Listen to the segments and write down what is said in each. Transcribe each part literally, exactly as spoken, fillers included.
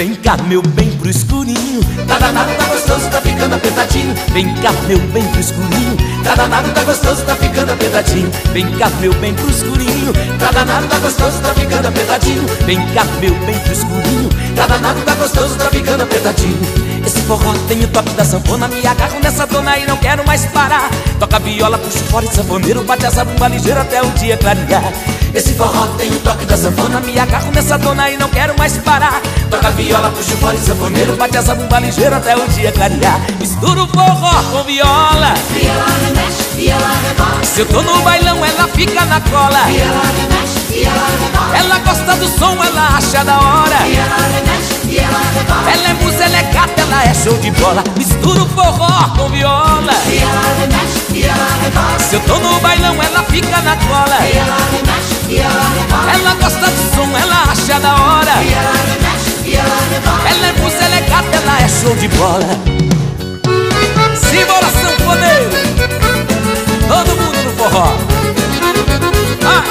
Vem cá, meu bem, pro escurinho. Tá danado, tá gostoso, tá ficando apertadinho. Vem cá, meu bem, pro escurinho. Tá danado, tá gostoso, tá ficando apertadinho. Vem cá, meu bem, pro escurinho. Tá danado, tá gostoso, tá ficando apertadinho. Vem cá, meu bem, pro escurinho. Tá danado, tá gostoso, tá ficando apertadinho. Esse forró tem o toque da sanfona, me agarro nessa dona e não quero mais parar. Toca viola, puxo fora e sanfoneiro, bate essa bomba ligeira até o dia clarear. Esse forró tem o toque da sanfona, Me agarro nessa dona e não quero mais parar. toca viola, puxa fora e sanfoneiro, Bate essa bomba ligeira até o dia clarear. Mistura o forró com viola. Viola remexe, viola rebola. Se eu tô no bailão, ela fica na cola. Viola remexe, viola rebola. Ela gosta do som, ela acha da hora. Viola remexe, viola rebola. Ela é musa, ela é gata, ela é show de bola. Mistura o forró com viola. Viola remexe, viola rebola. Se eu tô no bailão, ela fica na cola. Viola remexe, viola rebola. Ela gosta do som, ela acha da hora. Viola remexe, viola rebola. Ela é musa, ela é gata, ela é show de bola. Simbora, sanfoneiro. Todo mundo no forró. Ah.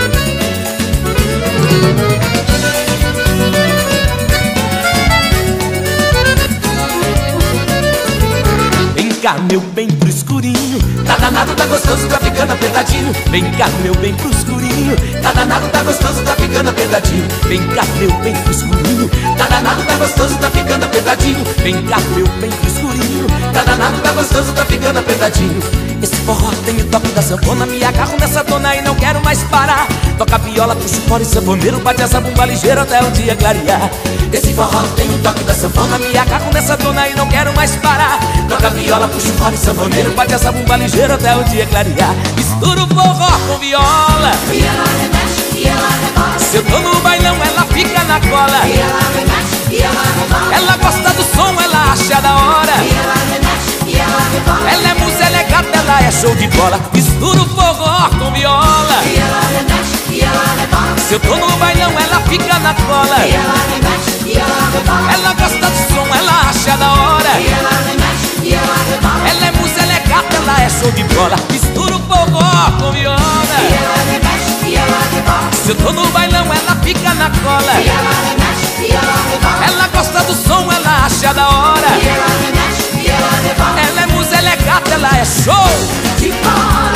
Vem cá, meu bem, pro escurinho. tá danado, tá gostoso, tá ficando apertadinho. Vem cá, meu bem, pro escurinho. Tá danado, tá gostoso, tá ficando apertadinho. Vem cá, meu bem, pro escurinho. Tá danado, tá gostoso, tá ficando apertadinho. Vem cá, meu bem, pro escurinho. Tá danado, tá gostoso, tá ficando apertadinho. Esse forró tem o toque da sanfona, me agarro nessa dona e não quero mais parar. Toca viola, puxo fora e sanfoneiro, bate essa bomba ligeira até o dia clarear. Esse forró tem o toque da sanfona, Me agarro nessa dona e não quero mais parar. toca viola, puxa fora e sanfoneiro, Bate essa bomba ligeira até o dia clarear. Mistura o forró com viola. Viola remexe, viola rebola. Se eu tô no bailão, ela fica na cola. Viola remexe, viola rebola. Ela gosta do som, ela acha da hora. Viola remexe, viola rebola. Ela é musa, ela é gata, ela é show de bola. Mistura o forró com viola. Viola remexe, viola rebola. Se eu tô no bailão, ela fica na cola. Viola remexe, viola rebola. Ela gosta do som, ela acha da hora. Viola remexe, viola rebola. Ela é musa, ela é gata, ela é show de bola. Mistura o forró com viola. Viola remexe, viola rebola. Se eu tô no bailão, ela fica na cola. Viola remexe, viola rebola. Ela gosta do som, ela acha da hora. Viola remexe, viola rebola. Ela é musa, ela é gata, ela é show De bola.